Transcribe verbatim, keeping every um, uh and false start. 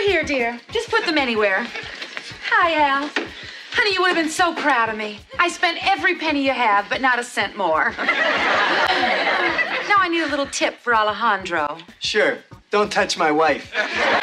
They're here, dear. Just put them anywhere. Hi, Al. Honey, you would have been so proud of me. I spent every penny you have, but not a cent more. Now I need a little tip for Alejandro. Sure. Don't touch my wife.